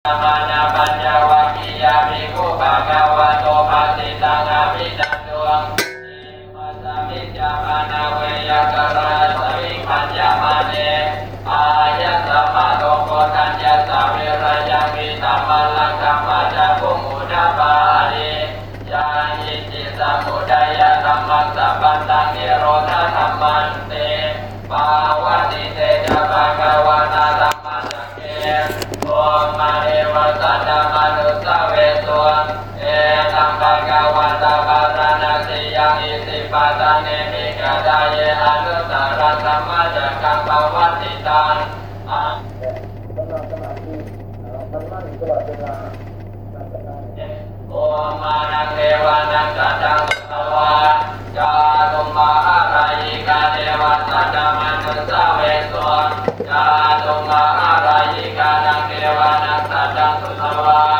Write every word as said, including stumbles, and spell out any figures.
มานาปัญญวัคคียาภิกขุภะคะวะโตภะสิตังอภิจันโตปัสสมิจจามานาเวยากราสวิคัญญามาเนอายัสสะมะโลโกทัญญาสาเวรยังวิตัมมัลลังกัมมาจาภุมุนาปาริยานิจิสมุทัยธัมมัสสะปันตังนิโรธาธัมมันเตปาวติเตจะภะคะวะตาธัมมัสสะเกโอมาเอวะสัตตมนุสสะเวสุเอตัมภะคะวะตาภารณสิยังอิสิปะตะเนมิกะดาเยอนุตตรธัมมาจักขังภวัตติตังโอมานังเทวานังสัจจังสุตวาจาตุมหารายิกาเทวสัจจมนุสสะเวสุจาตุมหารายิกานังเทวานังสัจจังสุตวา